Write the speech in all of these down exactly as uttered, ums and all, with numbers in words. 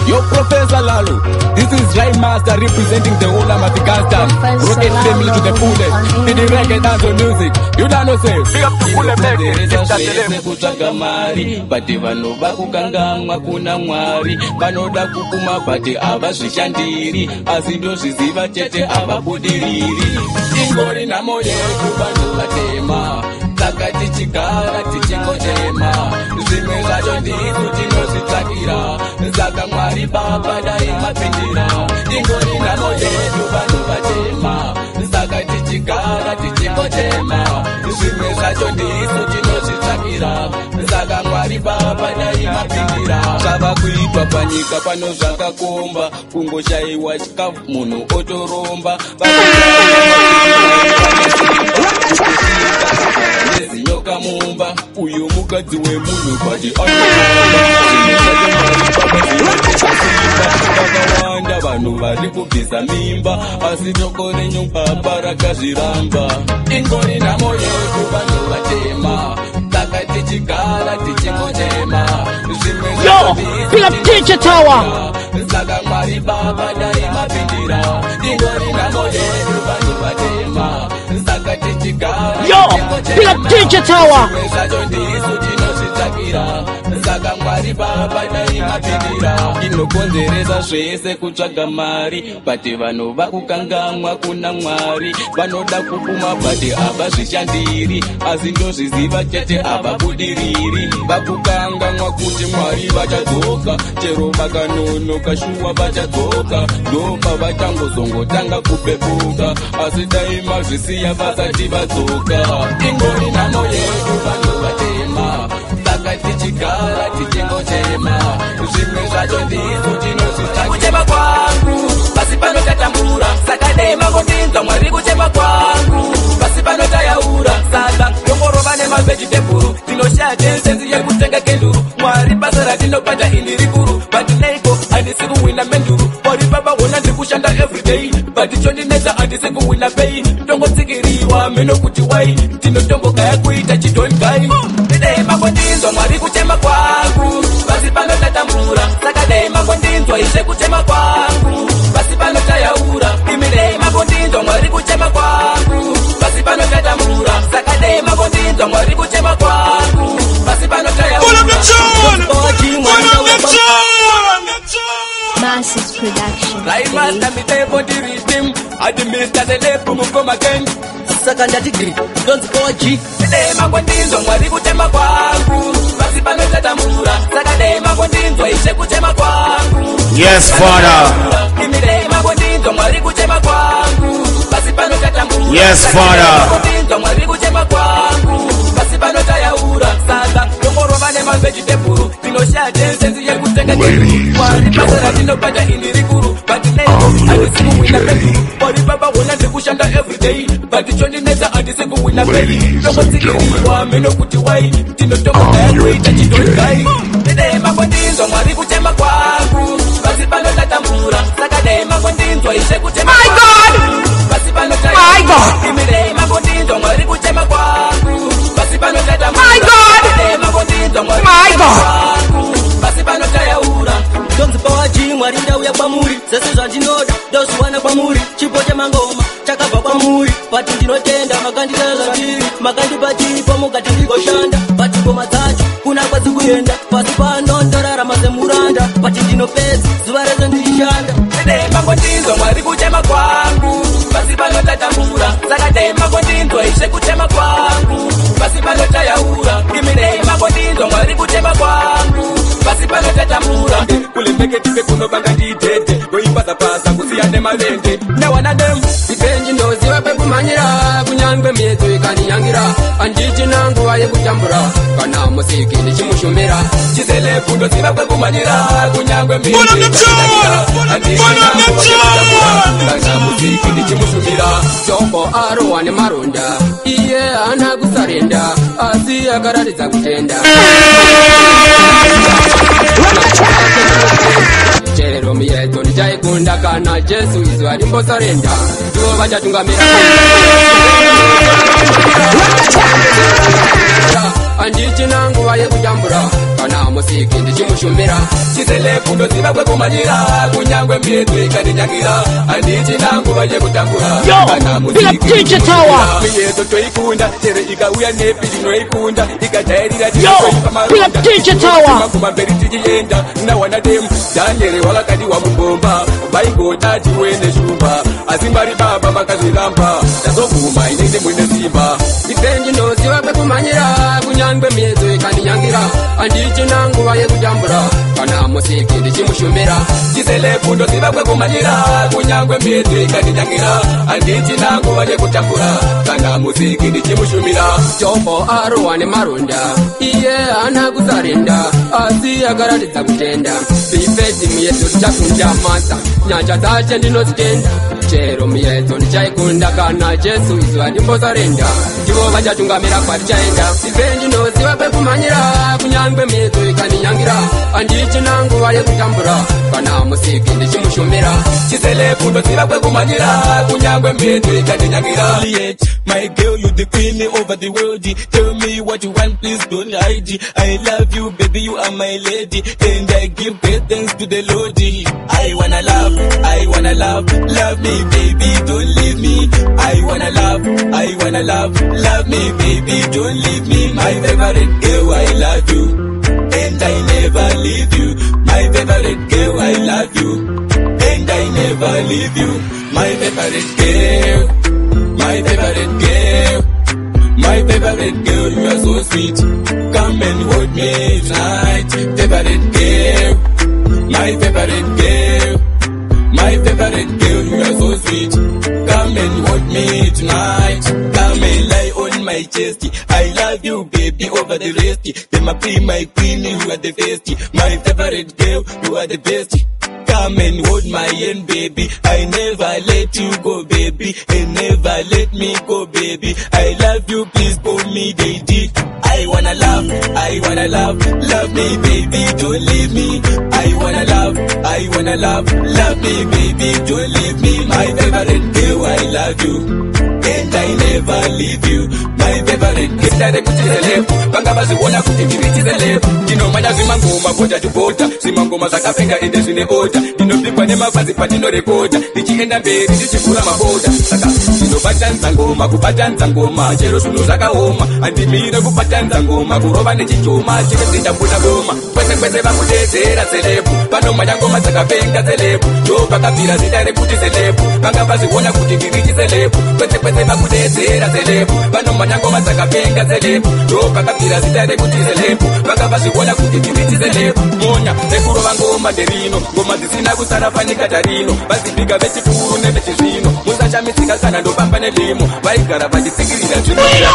Yo, Professor Lalo, this is Rai Master representing the whole of the Gaston. Rocket family to the fullest. In the reggae dance or music, you don't know say. Big up to full effect. Kutaka mari, bati vano bakukanga kuna mwari. Banoda kukuma bati abashishandiri. Asido shiziva chete ababudiriri. Ingori na moye kubanu latema. Takati chikara tichingo jema. Zimeza jondizu tino sitakira. Zaka mwari baba dai mapindira. Ingori na moye kubanu latema. Takati chikara tichingo jema. Zimeza jondizu tino sitakira. Zaka mwari baba dai mapindira. Saba kuitwa panyika pano zaka komba. Kungo shaiwa chikafu munu otoromba. Nyoka mumba, uyu mukadzi we munhu pati vakawanda vanhu vari kubvisa mimba asi toko renyumba parakazviramba ingori nhamo yedu vanhu vatema saka tichigara tichingochema saka mwari baba dai mapindira ingori nhamo yedu vanhu vatema saka tichigara Tower. Saka mwari baba dai mapindira inokonzeresa zvese kutsvaga mari bati vanhu vakukangamwa kuna mwari vanoda kupuma bati havazvishandiri asi ndozviziva chete havabudiriri vakukangamwa kuti mwari vachadzoka chero vakanonoka shuwa vachadzoka ndopa vachangozongotanga kupepuka asi dai mazvisiya vasati vadzoka ingori nhamo yedu vanhu vatema saka tichigara tichingochema zvimwe zvacho ndizvo tinozvitsvaka kuchema kwangu pasi panotatambura saka dai makondinzwa mwari kuchema kwangu pasi panotayaura saka yongorova nemavhejitebhuru tinoshaya tendenzi yekutenga kenduru mwari basa ratinobata ini rikuru but neiko handisi kuwina menduru mwari baba hona ndiri kushanda everyday but chondinetsa handisi kuwina pei tongotsikiriwa meno kuti wai tinotomboka yakuita chidongai dai makondinzwa mwari kuchema kwangu pasi panotatambura saka dai makondinzwa ishe kuchema kwangu pasi panotayaura imi dai makondinzwa mwari kuchema kwangu pasi panotatambura saka dai makondinzwa mwari kuchema kwangu pasi panotayaura Massive production. Rai Master me take for the rhythm. I the mister the left from come again. Saka degree, don't go G. Dai makondinzwa mwari kuchema kwangu pasi panotatambura saka dai makondinzwa ishe kuchema kwangu. Yes, Father. Imi dai makondinzwa mwari kuchema kwangu pasi panotatambura. Yes, Father. Makondinzwa mwari kuchema kwangu pasi panotayaura saka yongorova nemavhejitebhuru tinoshaya tendenzi yekutenga mwari basa ratinobata ini rikuru but neiko handisi kuwina pei mwari baba hona ndiri kushanda everyday but chondinetsa handisi kuwina pei tongotsikiriwa meno kuti wai tinotomboka yakuita chidongai dai makondinzwa mwari kuchema kwangu pasi panotatambura saka dai makondinzwa ishe kuchema kwangu pasi panotayaura imi dai makondinzwa mwari kuchema kwangu pasi panotatambura dai makondinzwa mwari kuchema kwangu pasi panotayaura Donzi power G mwari ndauya kwamuri sese zvandinoda ndozviwana kwamuri chipo chamangoma chakabva kwamuri pati ndinotenda makanditala zvandiri makandipa chipo mukati ndigoshanda pati ngoma dzacho kuna kwadzi kuenda pasi pano ndorarama semuranda pati ndinopedza zuva rese ndishanda dai makondinzwa mwari kuchema kwangu pasi panotatambura saka dai makondinzwa ishe kuchema kwangu pasi panotayaura imi dai makondinzwa mwari kuchema kwangu pasi panotatambura kulemeketipe kunobanga nditete koipasapasa kusiyane malende nawana dem ipenji ndoziva pekumanyira kunyangwe miedzo ikaniyangira anditi nanguva yekutambura kana musiki ndichimushumira chiselefu ndoziva pekumanyira kunyangwe miedzo kana musiki ndichimushumira jombo arowa nemaronda iye hana kusarenda asi akararidza kutenda chero miedzo ndichaikunda kana jesu izuva rimbosarenda ndivo vachatungamira anditi nanguva yekutambura kana musiki ndichimushumira chiselepu ndoziva kwekumanyira kunyangwe miedzo ikandinyangira handiti nanguva yekutambura kana musiki miedzo toikunda tere ikauya nepi tinoikunda ikajairira tinoipamarundamaguma mberi tichienda nawana demu daniere wakakadiwa mugomba vaingoda tiwene shumba asi mari baba makazviramba tazovhuma inenge mwine simba ife ndinoziva kwekumanyira kunyangwe miedzo ikandinyangira handichina nguva yekutambura kana musiki ndichimushumira chiselepu ndoziva kwekumanyira kunyangwe miedzo ikandinyangira handichina nguva yekutambura kana musiki ndichimushumira Jombo arowa nemaronda iye hana kusarenda asi akaratidza kutenda bifeti miedzo tichakunda masa nyanja dzache ndinozitenda chero miedzo ndichaikunda kana jesu izo handimbosarenda ndivo vachatungamira kwatichaenda ife ndinoziva kwekumanyira kunyangwe miedzo ikandinyangira handichina nguva yekutambura kana musiki ndichimushumira chiselepu ndoziva kwekumanyira kunyangwe miedzo ikandinyangira my girl, you the queen over the world. Tell me what you want, please don't hide. I love you, baby, you are my lady, and I give great thanks to the Lord. I wanna love, I wanna love, love me, baby, don't leave me. I wanna love, I wanna love, love me, baby, don't leave me. My favorite girl, I love you, and I never leave you. My favorite girl, I love you, and I never leave you. My favorite girl. My favorite girl, my favorite girl, you are so sweet. Come and hold me tonight. Favorite girl, my favorite girl, my favorite girl, you are so sweet. Come and hold me tonight. Come and lie on my chest. I love you, baby, over the rest. Then my be my queen, you are the best. My favorite girl, you are the best. Come and hold my hand, baby. I never let you go, baby. And never let me go, baby. I love you, please call me daddy. I wanna love, I wanna love, love me, baby, don't leave me. I wanna love, I wanna love, love me, baby, don't leave me. My favorite girl, I love you, and I never leave you. My favorite girl, ndare kuchizelepu vanga vaziona kuti ndiri chizelepu ndinomanya zvimangoma bota tubota zvimangoma zvakapenga ende zvine oda ndinopikwa nemabhazi pandinorekodha ndichienda mberi ndichivhura maboda saka ndinobatanidza ngoma kubatanidza ngoma chero zvinhu zvakaoma handimire kubatanidza ngoma kurova nechijoma chiri ndambuda ngoma kwese kwese vakudedzera zelepu panomanya ngoma dzakapenga zelepu ndo pakabvira zita rekuti zelepu vanga vaziona kuti ndiri chizelepu kwese kwese vakudedzera zelepu panomanya ngoma dzakapenga zelepu ndo pakabvira zita rekuti zelepu vanga vaziona kuti ndiri chizelepu monya rekurova ngoma nderino ngoma dzisina kusara panika tarino vazibhiga vechikuru nevechizvino musachamisika kana ndopamba nelimo vaigara vachitsikirira zvinoira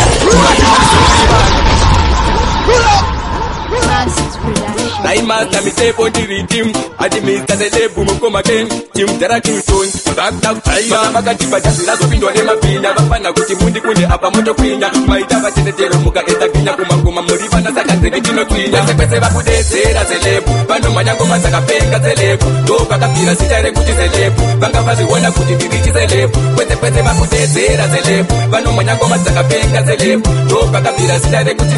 naimasta mitepo ndiri timu ati mista zelebu mukoma ten timu tarakilton vakakutaiva vakatipa chazvinazopindwa nemapinda vafana kuti mundikunde apa motokwinya maita vachetetero mukaenda gwinya kumangoma muri vana saka nzeve tinokwinya kwese kwese vakudedzera zelebu vanomhanya ngoma dzakapenga zelebu ndo pakabvira zita rekuti zelebu vanga vaziona kuti ndiri chizelebu kwese kwese vakudedzera zelebu vanomhanya ngoma dzakapenga zelebu ndo pakabvira zita rekuti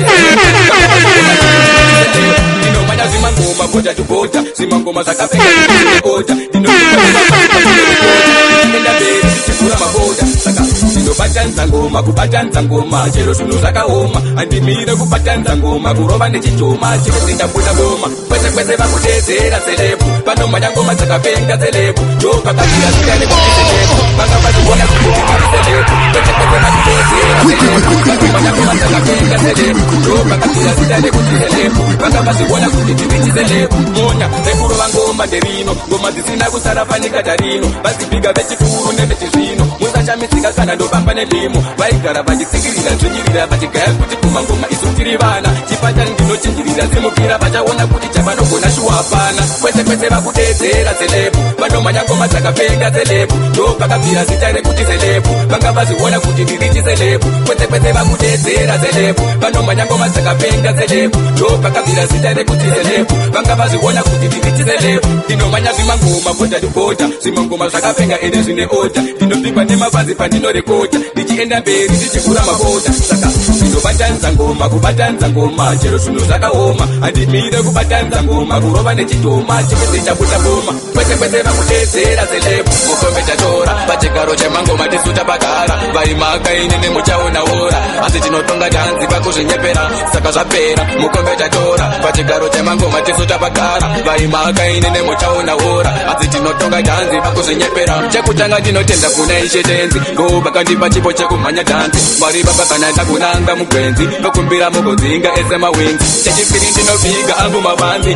ndinomanya zvimangoma bota tubota zvimangoma zvakapenga oda ndinoenda mberi ndichivhura maboda saka ndinobatanidza ngoma kubatanidza ngoma chero zvinhu zvakaoma handimire kubatanidza ngoma kurova nechijoma chiri ndambuda ngoma kwese kwese vakudedzera zelebu vanomhanya ngoma dzakapenga zelebu ndo pakabvira zita rekuti zelebu vanga vaziona kuti ndiri zelebu kwese kwese vakudedzera zelebu vanomhanya ngoma dzakapenga zelebu ndo pakabvira zita rekuti zelebu vanga vaziona kuti ndiri chizelebu monya rekurova ngoma nderino ngoma dzisina kusara panika tarino vazibhiga vechikuru nevechizvino musachamisika kana ndopamba nelimo vaigara vachitsikirira zvinyirira vachigaya kuti kumangoma isu tiri vana chipatari ndinochinjirira zimukira vachaona kuti chavanogona shuwa hapana kwese kwese vakudedzera zelebu vanomhanya ngoma dzakapenga zelebu ndo pakabvira zita rekuti zelebu vanga vaziona kuti ndiri chizelebu kwese kwese vakudedzera zelebu vanomhanya ngoma dzakapenga zelebu ndo pakabvira zita rekuti zelebu vanga vaziona kuti ndiri chizelebu ndinomanya zvimangoma bota tubota zvimangoma zvakapenga ende zvine oda ndinopikwa nemabhazi pandinorekodha ndichienda mberi ndichivhura maboda saka ndinobatanidza kubatanza ngoma kubatanza ngoma chero zvinhu zvakaoma handimire kubatanza ngoma kurova nechitoma chipese chabuda boma kwese kwese vakudedzera selebu mukombetatora pachigaro chemangoma tisu tapagara vaimaka inini muchaonaora asi tinotonga tanzi pakuzvinyepera saka zvapera mukombetatora pachigaro chemangoma tisu tapagara vaimaka inini muchaonaora asi tinotonga tanzi pakuzvinyepera chekutanga ndinotenda kuna ishe tenzi ndo vakandipa chipo chekumhanya tanzi mwari baba kana ndakunanga mugwenzi nokumbira mugodzinga ese mawinzi chechipiri ndinoviga angu mavanzi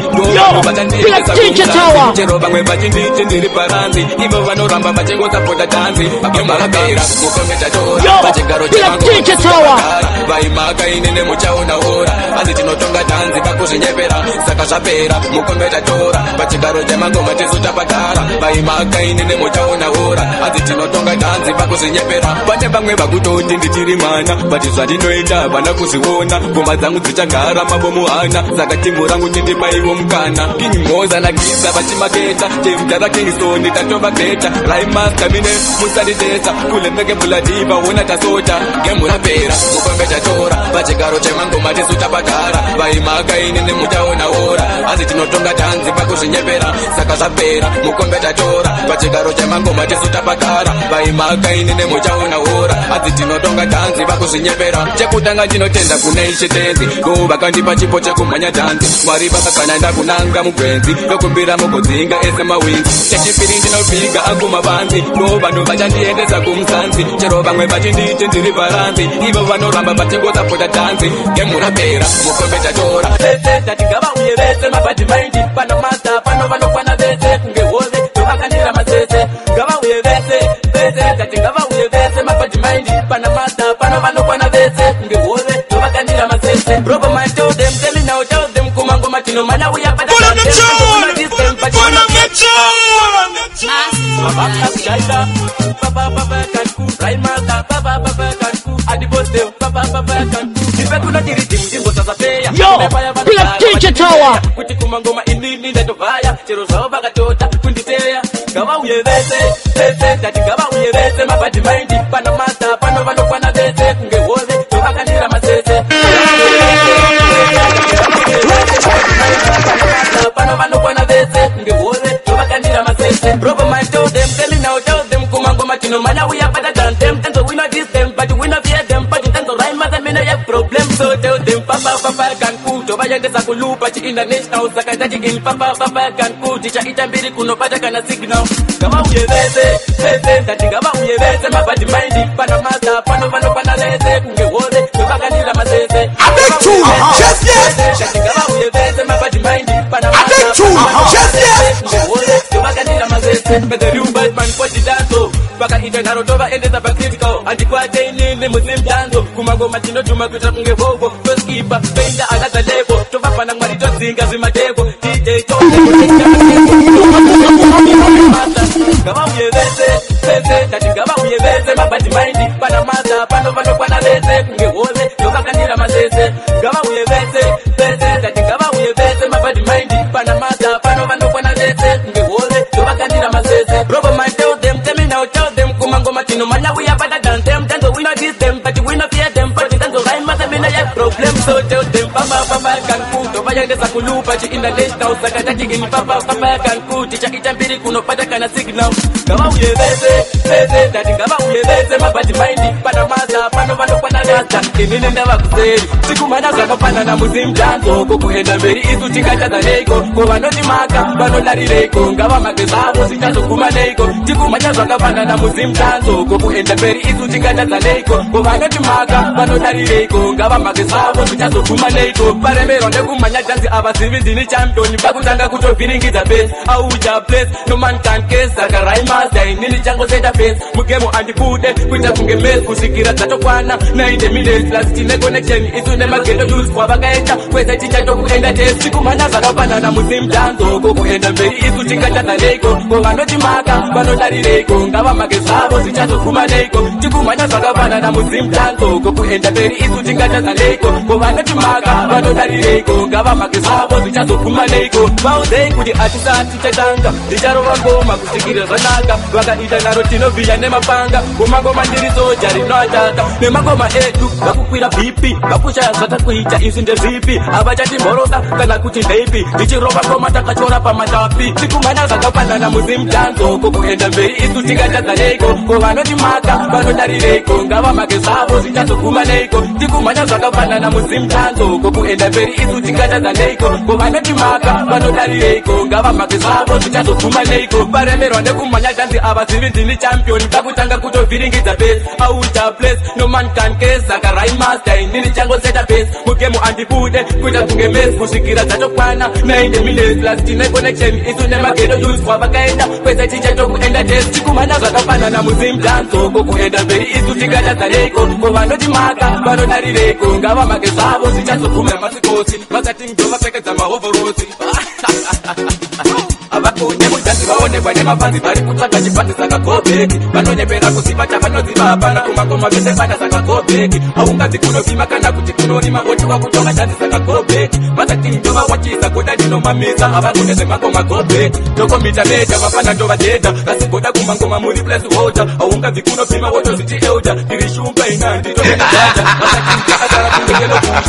chero vamwe vachinditi ndiri paranzi ivo vanoramba vachingosapota tanzi vakemarapera mukombetatora pachigaro chemangoma vaimaka inini muchaonaora asi tinotonga tanzi pakuzvinyepera saka zvapera mukombetatora pachigaro chemangoma tisu tapagara vaimaka inini muchaonaora asi tinotonga tanzi pakuzvinyepera pane vamwe vakutoti ndichiri mwana bati zvandinoita vana kuzviona ngoma dzangu dzichagara mabomu hana saka timbo rangu tindipaiwo mukana king moza nagisa vachimaketa temutara kingsoni tatovageta raimaska mine musandidesa kulembeke buladiva wona tasota ngemurapera mukombetatora pachigaro chemangoma tisu tapagara vaimaka inini muchaonaora asi tinotonga tanzi pakuzvinyepera saka zvapera mukombetatora pachigaro chemangoma tisu tapagara vaimaka inini muchaonaora asi tinotonga tanzi pakuzvinyepera chekutanga ndinotenda kuna ishe tenzi ndo vakandipa chipo chekumhanya tanzi mwari baba kana ndakunanga mugwenzi nokumbira mugodzinga ese mawinzi chechipiri ndinoviga angu mavanzi ndo vanhu vachandiendesa kumuzanzi chero vamwe vachinditi ndiri paranzi ivo vanoramba vachingosapota tanzi ngemurapera mukombetatora vese tatingava uye vese mabhadhimaindi pano masta pano vanokwana vese kunge hove tovakandira masese ngava uye vese vese tatingava uye vese mabhadhimaindi pana masta pano vanokwana vese kunge hove tovakandira masese robo man tell them tell me now tell them kumangoma tinomanya uya pada Yo, pull up D J Tower. Kuti kumangoma inini ndatovaya chero zvavo vakatota kunditeya ngava uye vese vese tati ngava uye vese mabhadhimaindi pana masta pano vanokwana vese kunge hove tovakandira masese pano vanokwana vese kunge hove tovakandira masese robo man tell them tell me now tell them kumangoma tinomanya uya pada than them tenzo we not this them but we not fear them but tenzo rhyme as me no have problem so tell them papa papa can put over yendesa kulupa chi international saka tati in papa papa can put cha itambiri kunopata kana signal kama uye vese vese tati kama uye vese mabadi mind pana masa pano pano pana vese kunge hole tovakandira masese Just yes. tati kama uye vese mabadi mind pana masa Just yes. kunge hole tovakandira masese but the real bad man for the dance baka itendaro tova endesa bacritical andikwate inini muslim dance kumangoma tinotuma kuita kunge hovo toskipa penda another level tovapana mwari todzinga zvimadeko D J tove ngava uye vese vese tati ngava uye vese mabadi mind pana masa pano vanokwana vese kunge hove tovakandira masese ngava uye vese vese tati ngava uye vese mabadi mind pana masa pano vanokwana vese kunge hove tovakandira masese robo man tell them tell me now tell them kumangoma tinomanya we are better than them tenzo we not this them but we not fear them but tenzo rhyme as me no have problem so tell them papa papa can put over yendesa kulupa chi international saka tati in papa papa can put cha itambiri kunopata kana signal ngava uye vese vese tati ngava uye vese mabadi mind pana masa pano vanokwana data inini ndava kuseri sikumanya zvakafanana muzimjanzo kokuenda mberi isu tingatadzaneiko kovanoti-maka vanolarireko ngava mage zvavo zvichazogumaneiko tikumanya zvakafanana muzimjanzo kokuenda mberi isu tingatadzaneiko kovanoti-maka vanolarireko ngava mage zvavo zvichazogumaneiko paremero nekumanya janzi avazivi ndini championi pakutanga kutovhiringidza base auja place no man can case saka raimasa inini changoseta base mugemo andibude kuita kunge mes kusvikira dzatokwana nainde minutes plus tine connection isu nemageto dus kwavakaita kwese tichatokuenda test tikumanya zvakafanana muzimdanzo kokuenda mberi isu tingatadzaneiko kovanoti-maka vanolarireko ngava mage zvavo zvichazogumaneiko tikumanya zvakafanana muzimdanzo kokuenda mberi isu tingatadzaneiko kovanoti-maka vanolarireko ngava ngava makizavo zvichazoguma neiko vaudei kuti hatisati chatanga ndicharova ngoma kusikira zvanaka vakaita naro tinovhiya nemapanga ngomangoma ndiri soja rinoataka nemangoma edu vakukwira bhipi vakushaya zvatakuita izvi ndezvipi havachatimhorosa kana kuti nheipi ndichirova ngoma takachora pamatapi tikumhanya zvakafanana muzimtanzo kokuenda mberi isu tingatadzaneiko ko vanotimaka vanodarireiko ngava make zvavo zvichazoguma neiko tikumhanya zvakafanana muzimtanzo kokuenda mberi isu tingatadzaneiko ko vanotimaka vanodarireiko ngava make zvavo zvichazoguma neiko varemerwa nekumhanya zvanzi avazivi ndini champion takutanga kutovhiringidza base auta place no man can case saka raimaster inini changoseta base mugemu andibude kuita kunge mes kusvikira dzatokwana nainde minutes plus tine connection isu nemagedo uswa vakaenda kwese tichatokuenda test tikumhanya zvakafanana muzimtanzo kokuenda mberi isu tingatadzaneiko ko vanotimaka vanodarireiko ngava make zvavo zvichazoguma masikosi vakati ndovapfekedza mahovhorosi avakone mudzanzi vaonekwa nemafanzi vari kutsvaga chipati saka gobheki vanonyepera kuzibata vanoziva hapana kumangoma vese vana saka gobheki haungazi kunovima kana kuti kunorima otiwa kutonga chanzi saka gobheki vasati ndova wachisa goda ndinomamisa havagone zvemangoma gobheki tokomita meja vafana ndovadhedha asi goda kumangoma muri place water haungazi kunovima wotozviti euda ndiri shumba inandi tomenadada vasati ndakagara kungekelo kushi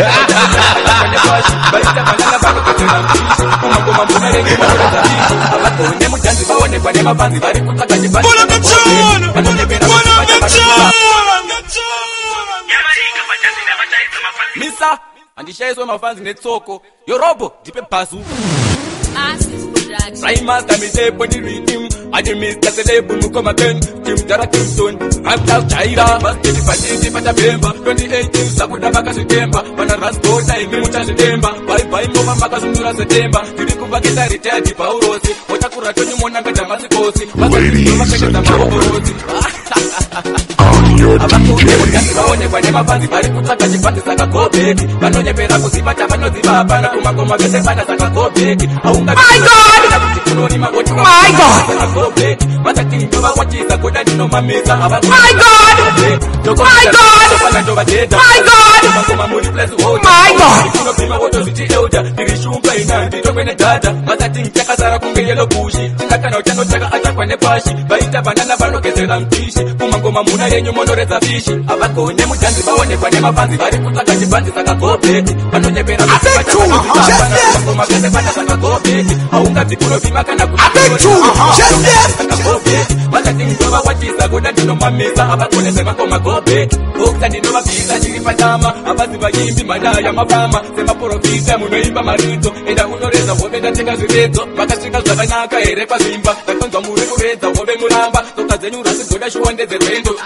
vaita vanana vanokodzera mpishi kumangoma munarengi avagone mudzanzi vaonekwa nemafanzi vari kutsvaga chipati vanonyepera misa handishayiswe mafanzi netsoko yorobo ndipe bhazu Raimaster misepo ni rhythm Adimista selebu nukoma ten Tim Dara Kingston Ramta Jaira Bastidi Fatiti Fata Bemba twenty eighteen Sakuda Baka Sitemba Wana Raskota Imi Mucha Sitemba Bye bye Mova Maka Sundura Sitemba Tiri Kubakita Retired Paurosi Watakura Tony Monanga Jamasi Kosi Ladies and gentlemen, I'm your D J. vaonekwa nemafanzi vari kutsvaga chipati saka gobheki vanonyepera kuzibata vanoziva hapana kumangoma vese vana saka gobheki haungakuti kunorima otiwasaka gobheki vasati ndova wachisa goda ndinomamisa havaaofana ndovadhedha mangoma muri place hotainopima wotozviti euda ndiri shumba inandi tokwene dhadha vasati ntakazara kunge yelo bushi tingakana uchanotaka atakwa nepashi vaita vanana vanogezera mtishi kumangoma muna yenyu monoredza fishi avagone mudzanzi vaonekwa nemafanzi vari kutsvaga chibhanzi saka gobheki vanonyepera kuzivaaaangoma vese vana saka gobheki haungabvi kunovima kana kutisaka gobheki vasati ndova wachisa goda ndinomamisa avagone zvemangoma gobheki okta ndinovabvisa ndiri patama havazi vaimbi madaya mafama semaprofita munoimba marito enda unoreza hove ndatenga zviredzo vakasvika zvakanaka here pazvimba ndakonzwa muri kuredza hove muramba tsoka dzenyu rasigoda shuwondezerwendo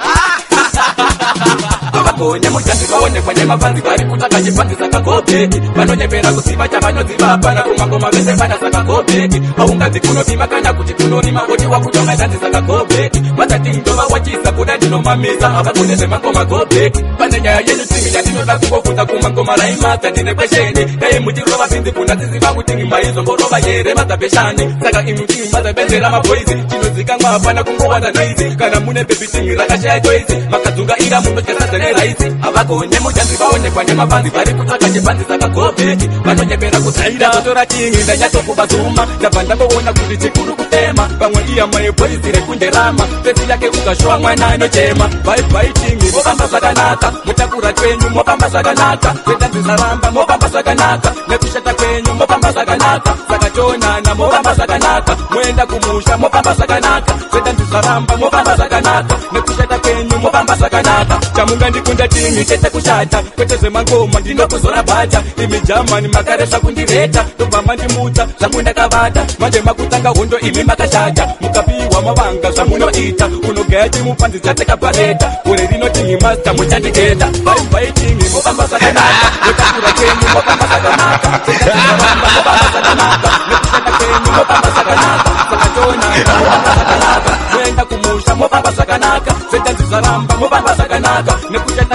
avagone mudzanzi vaonekwa nemafanzi vari kutsvaga chiphanzi saka gobheki vanonyepera kuziva chavanoziva hapana kumangoma vese vana saka gobheki haungazi kunovima kana kuti kunorima otiwa kutonga zvanzi saka gobheki vasati ndova wachisa kuda ndinomamisa havagone zvemangoma gobheki pane nyaya yenyu timi yandinoda kungofunda kumangoma raimaster ndine kwesheni dai muchirova bhinzi kuna tisiva kuti maizongorova here mazabheshani saka inu timi mazapedzera mabhoizi chinozikanwa hapana kungowana noizi kana mune bebitimi rakashaya choizi makadzunga ira munotyesa raisi avagone mudzanzi vaonekwa nemafanzi vari kutsvaga chibhanzi saka gobheki vanonyepera kuzaira totora tingi ndanyatokuvazuma ndabva ndangoona kuti chikuru kutema vamwe iyama yebhoizi rekunderama pesi yake ukashowa mwana anochema bhaibai tingi mofamba zvakanaka mutakura kwenyu mofamba zvakanaka zvedanzi zaramba mofamba zvakanaka nekushata kwenyu mofamba zvakanaka saka tonana mofamba zvakanaka moenda kumusha mofamba zvakanaka zvedanzi zaramba mofamba zvakanaka nekushata kwenyu mofamba zvakanaka chamunga ndikunda tingi chete kushata kwete zvemangoma ndinokuzora bata imi jamani makaresa kundireta tobva mandimutsa zvangu ndakavata manje makutanga hondo imi makashata mukapiwa mavanga zvamunoita unogaya chimupanzi dzatekabhareta gore rinotingi masta muchandiketa baibai tingi mofamba zvakanaka notakura kwenyu mofamba zvakanaka zvedaziaramba mofamba zvakanaka nekushata kwenyu mofamba zvakanaka sakatona mofamba zvakanaka moenda kumusha mofamba zvakanaka zvedanzi zvaramba mofamba zvakanaka nekushata kwenyu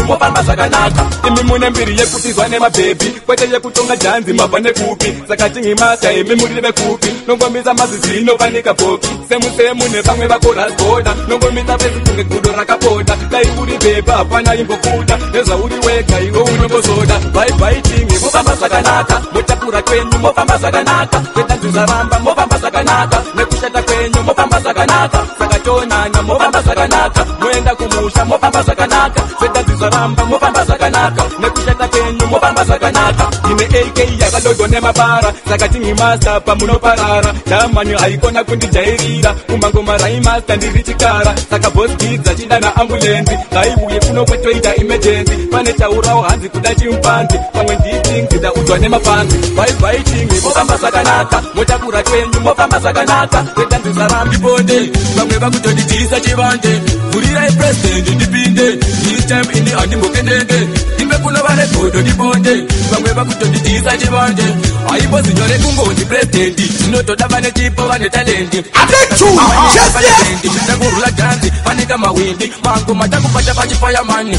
mofamba zvakanaka. Imi mune mbiri yekutizwa nemabhebhi, kwete yekutonga janzi mabva nekupi. Saka tingimasa imi muri vekupi, nongomisa mazizino panika boki. Semusemu nevamwe vakorasgoda, nongomisa pesikunge gudo rakapoda. Dai uri bhebha hapana imbokuda, nezvauri wega iwe unongozoda. Bye bye tingi mofamba zvakanaka, mutakura kwenyu mofamba zvakanaka. Kwetanzi zvaramba mofamba zvakanaka, nekushata kwenyu mofamba zvakanaka. Saka tonana mofamba zvakanaka, moenda kumusha mofamba zvakanaka. Kwetanzi zvaramba mofamba zvakanaka, nekushata kwenyu mofamba zvakanaka. Ine A K yakadodwa nemabara, saka tingi master pamunoparara. Damani haikona kundijairira, kumangoma raimasta ndiri chikara. Saka boss kids achidana ambulensi, ngaibuye kuno kwetoita emergency. Pane taurawo hanzi kuda chimpanzi, pamwe ndithings ndaudzwa nemapanzi. Bye bye tingi mofamba zvakanaka, motakura kwenyu mofamba zvakanaka. Kwetanzi zvarambi bonde, vamwe vakutondidhisa chivande. Vurirai president ndipinde, this time ini handimbokendende. Imbe kuno vane godo ndibonde, vamwe vakutondidhisa chivande. Haimbozvinyore kungonzi president, zvinotoda vane chipo vane talenti. Ndakurula dhanzi, panika mawindi, mango matakupata pachifireman.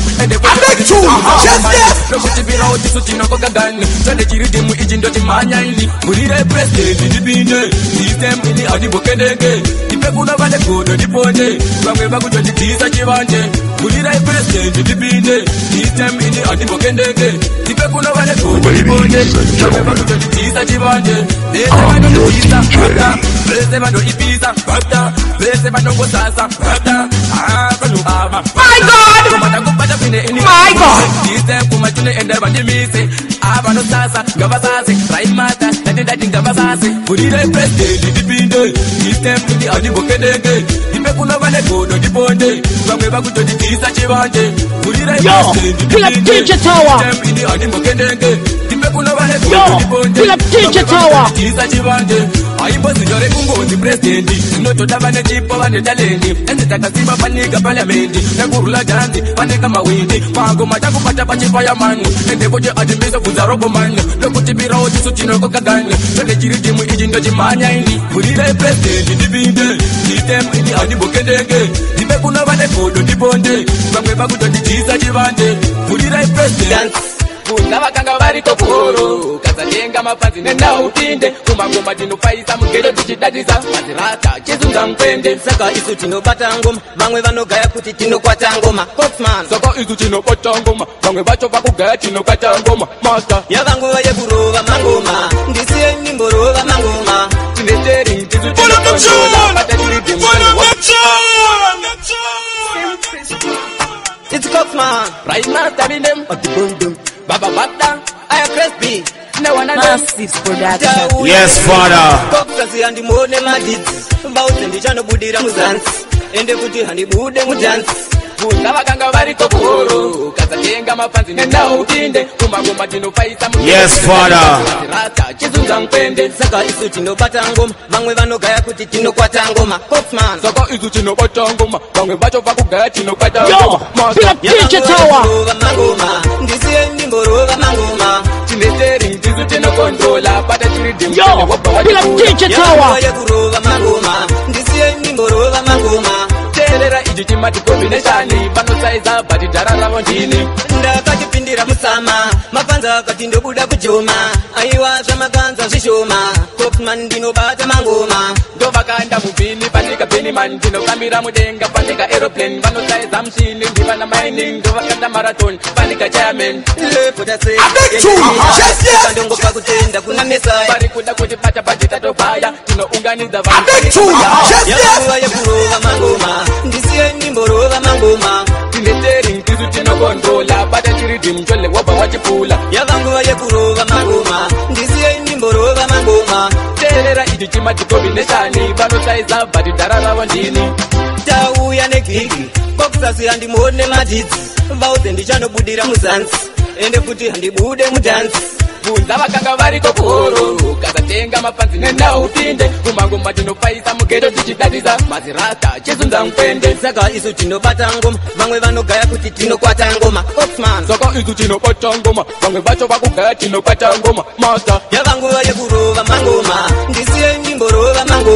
Nokutipirawo tisu tinokogagani, tsone chiridimu ichi ndoti mhanya ini. Vurirai president ndipinde, this time ini handimbokendende. Imbe kuno vane godo ndibonde, vamwe vakutondidhisa chivande. Vurirai president ndipinde, this time ini handimbokendende. Imbe kuno vane godo ndibonde, vamwe vakutondidhisa chivande. Vese vanondidhisa, vese vandoipisa, vese vanongosasa, My God! My God! Dise kumatune ende vandimise, avanosasa ngavasase, raimata ndandidati ngavasase. Vurirai president ndipinde, this time ini handimbokendende. Imbe kuno vane godo ndibonde, vamwe vakutondidhisa chivande. Vurirai president ndipinde, this time ini handimbokendende. Imbe kuno vane godo ndibonde, vamwe vakutondidhisa chivande. Haimbozvinyore kungonzi president, zvinotoda vane chipo vane talenti. Enzi takasimba panika parliamendi, nekurula dhanzi panika mawindi. Mango matakupata pachifireman, ende kuti atimbise bvunza robomani. Nokutipirawo tisu tinokogagani, tsone chiridimu ichi ndochimhanya ini. Vurirai president ndipinde, this time ini handimbokendenge. Imbe kuno vane godo ndibonde, vamwe vakutondidhisa chivande. Vurirai president kunza vakanga variko kuhoro, kasatenga mapanzi nenda upinde. Kumangoma tinopaisa mugedo tichidadisa, mazirata chizunza mpende. Saka isu tinobata ngoma, vamwe vanogaya kuti tinokwata ngoma. Coxman, saka isu tinobata ngoma, vamwe vacho vakugaya tinokwata ngoma. Master yavanguva yekurova mangoma, ndisiye nimborova mangoma. Timeteri tisu tinokontrola, bata chiridimu It's Coxman, right master bindem, atibundum, baba bata, I am Crispy. no one Massive production. Yes, Father. Coxasi handimone madidzi, vause ndichanobudira muzansi, ende kuti handibude mujansi. kunza vakanga variko kuhoro, kasatenga mapanzi nenda upinde. Kumangoma tinopaisa mugedo. Yes, Father. Mazirata chizunza mpende. Saka isu tinobata ngoma, vamwe vanogaya kuti tinokwata ngoma. Coxman, Saka isu tinobata ngoma, vamwe vacho vakugaya tinokwata Yo! ngoma. Master Big D J Tower! yavanguva mangoma, ndisiye nimborova mangoma. timeteri tisu tinokontrola, bata chiridimu Yo! Big D J Tower! yekurova mangoma, ndisiye nimborova mangoma. teerera ichi chimati combination, panosaiza bati dhara ravo ndini. Ndakachipindira musama, mapanza akati ndobuda kujoma. Aiwa zvamakanza zvishoma, Coxman ndinobata mangoma. Ndovakanda mubhini panika bhiniman, ndinokamira mudenga panika aeroplane. Vanosaiza mushini ndivana mining, ndovakanda marathon panika chairman. Lepota se kandongopa kutenda kuna mesaya. Vari kuda kuti bata bati tatobhaya, tinounganidza vanhu. Yavanguva yekurova mangoma, ndisiye nimborova mangoma. timeteri tisu tinokontrola, bata chiridimu chole wobva wachipula. Yavanguva yekurova mangoma, ndisiye nimborova mangoma. teerera ichi chimati combination, vanosaiza bati dhara ravo ndini. Tauya negigi, Coxasi handimone madidzi, vause ndichanobudira muzansi, ende kuti handibude mudansi. kunza vakanga variko kuhoro, kasatenga mapanzi nenda upinde. Kumangoma tinopaisa mugedo tichidadisa, mazirata chizunza mpende. Saka isu tinobata ngoma, vamwe vanogaya kuti tinokwata ngoma. Coxman, Saka isu tinobata ngoma, vamwe vacho vakugaya tinokwata ngoma. Master yavanguva yekurova mangoma, ndisiye nimborova mangoma.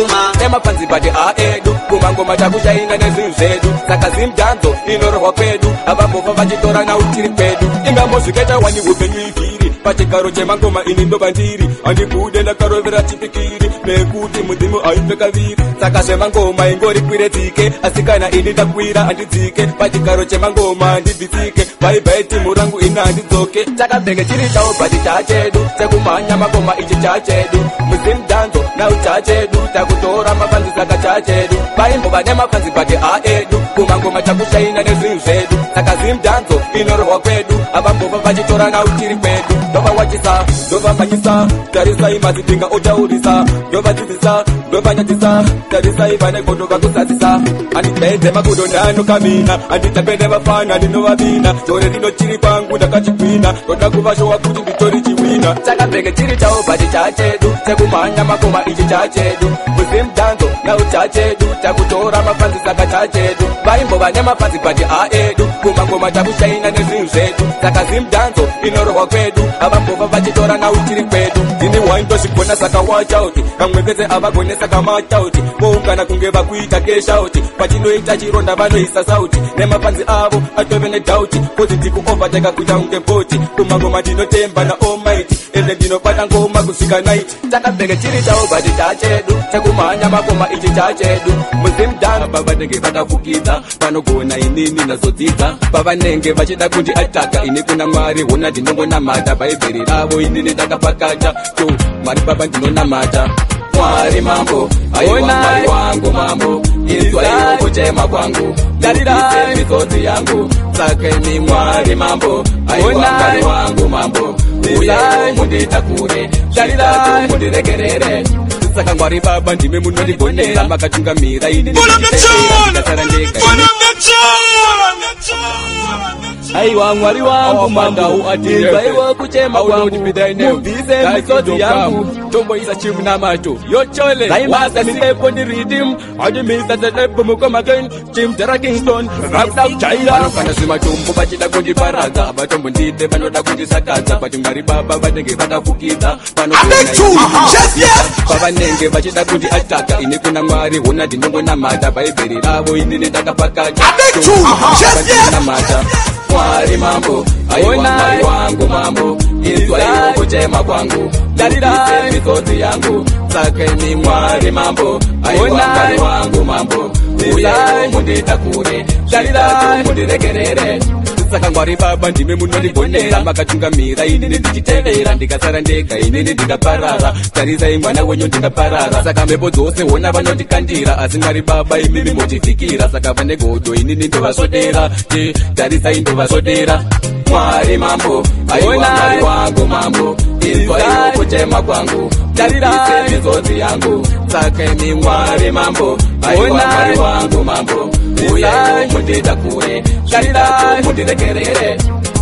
nemapanzi bati aedu kumangoma takushaina nezvinhu zvedu saka zimdanzo inorohwa kwedu avambofa vachitora nautiri kwedu ingambozvikaita wani upenyu ivhiri pachigaro chemangoma ini ndova ndiri handikude ndakarovera chipikiri nekuti mudzimu aibve kaviri saka zvemangoma ingori kwire dzike asi kana ini ndakwira handidzike pachigaro chemangoma handibvisike bhaibai timu rangu ina handidzoke takabheke chiri chavo bhati chachedu sekumhanya mangoma ichi chachedu muzimdanzo nau chachedu takutora mapanzi saka chachedu paimbova nemapanzi bhati aedu kumangoma takushaina nezvinhu zvedu saka zimdanzo inorohwa kwedu avambova vachitora nautiri kwedu ndovawachisa ndovamhanyisa tarisai mazidinga otaurisa ndovadzidzisa ndovanyadzisa tarisai vane godo vakusadzisa handibhedze magodo ndanokamina handitapende vafana ndinovavina tore rino chiri kwangu ndakachigwina ndoda kuvashowa kuti nditori chiwina takabheke chiri chavo bhati chachedu sekumhanya makoma ichi chachedu muzimdanzo nau chachedu takutora mapanzi saka chachedu vaimbova nemapanzi bhati aedu kumangoma takushaina nezvinhu zvedu saka zimdanzo inorohwa kwedu avambova vachitora nautiri kwedu ndini waindozvigona saka wachauti kamwepedze avagone saka machauti voungana kunge vakuita keshauti pachinoita chironda vanoisa sauti nemapanzi avo atove nedhauti kuti ndikuovateka kuita unge bhoti kumangoma ndinotemba naomaiti ende ndinobata ngoma kusvika naiti takabheke chiri chavo bhati chachedu sekumhanya makoma ichi chachedu muzimdano pavanenge vakafukidza vanogona inini nazodzidza pavanenge vachida kuti ataka ini kuna mwari hona ndinongonamata bhaibheri ravo inini ndakapakata to mwari baba ndinonamata mwari mambo aiwa mwari wangu mambo izwaiwo kuchema kwangu ndarise misodzi yangu sakeni mwari mambo aiwa mwari wangu mambo uyewo munditakure shitatu mundiregerere saka mwari baba ndime munondigonera makatungamira ini ndikasara ndega aiwa mwari wangu mambo izwaiwo kuchema kwangu mubvise misodzi yangu tomboisa chimunamato yochole zaimasa milepo ndiridim adimisa zelepo mukomaken chimtera kingston rakdakujaira vanokana zvimatombo vachida kundiparadza avatombo ndite vanoda kundisakadza bati mwari baba vanenge vakafukidza pavanenge vachida kundiataka ini kuna mwari hona ndinongonamata bhaibheri ravo inini ndakapakata namata mwari mambo aiwa mwari wangu mambo izwaiwo kuchema kwangu ndarise misodzi yangu sakeni mwari mambo aiwa mwari wangu mambo uyewo munditakure shitatu mundiregerere saka mwari baba ndime munondigonera makatungamira inini ndichitevera ndikasara ndega inini ndingaparara tarisai mwana wenyu ndingaparara saka mhepo dzose hona vanondikandira asi mwari baba imimi motifikira saka vane godo inini ndovasodera tarisai ndovasodera mwari mambo aiwa mwari wangu mambo izwaiwo kuchema kwangu ndarise misodzi yangu sakeni mwari mambo aiwa mwari wangu mambo uyewo munditakure shitatu mundiregerere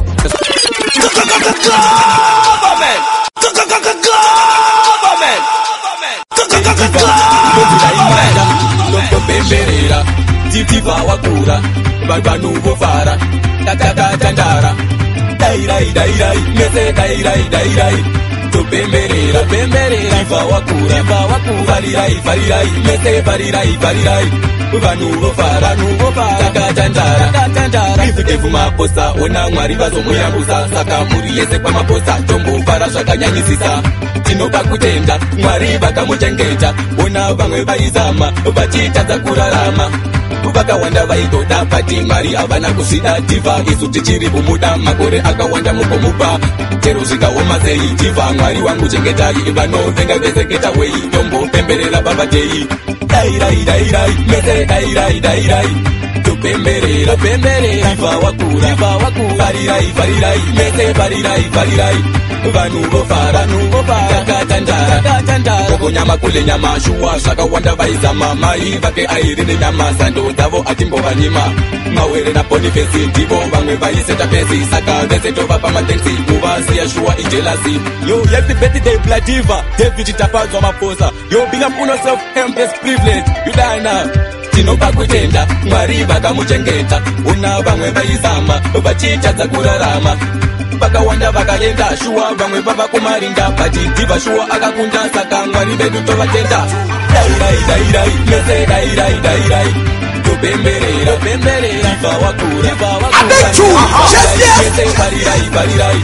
ndopemberera titiva wakura vanhu vofara takakatandara dairai dairai mese dairai dairai topemberera pemberera tiva wakura tiva wakura varirai varirai mese varirai varirai vanhu vofara vanhu vofara takatandara takatandara ifukefu maposa ona mwari vazomuyambusa saka muri yese kwamaposa tombofara zvakanyanyisisa tinopa kutenda mwari vakamuchengeta ona vamwe vaizama vachitadza kurarama vakawanda vaitoda bati mwari havana kuzvida dhivha isu tichiri kumuda makore akawanda mukomupa chero zvikaoma sei dhivha mwari wangu chengetai vanovenga veseketa wei tombopemberera babatei dairai dairai mese dairai dairai topemberera pemberera dhivha wakura dhivha wakura varirai varirai mese varirai varirai vanhu vofara vanhu vofara takatandara takatandara kokonyama kule nyama shuwa zvakawanda vaizama mai vake airi nenyama sando dzavo atimbovanyima mawere naponifesi ndivo vamwe vaiseta pesi saka vese tovapa matensi kuvasiya shuwa ijelasi yo happy birthday bladiva david tapadzwa maposa yo big up on yourself empress privilege you die now tinopa kutenda mwari vakamuchengeta una vamwe vaizama vachitadza kurarama vakawanda vakaenda shuwa vamwe vava kumarinda bati dhivha shuwa akakunda saka mwari vedu tovatenda dai dai dai dai mese dai dai dai dai tupemberera pemberera iva wakura iva wakura mese bari dai bari dai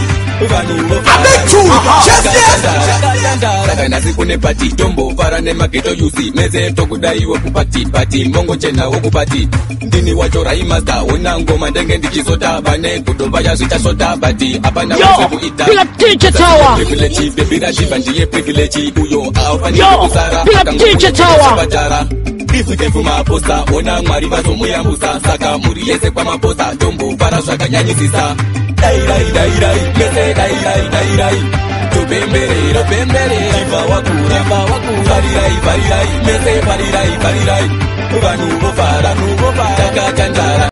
kana siku nepati tombo fara nemageto yusi meze tokudaiwo kupati pati mongo chena wokupati ndini wacho raimasta una ngoma ndenge ndichizota bane kudomba yazvichasota bati apana kuita privilege bebira shiva ndiye privilege uyo aufaniwe kusara akangopatara ifike kumaposa ona mwari vazomuyambusa saka muri yese kwamaposa tombo fara zvakanyanyisisa dai dai dai dai mese dai dai dai dai tupemberera pemberera iva wakura iva wakura bari dai bari dai mese bari dai bari dai vanhu vofara vanhu vofara takatandara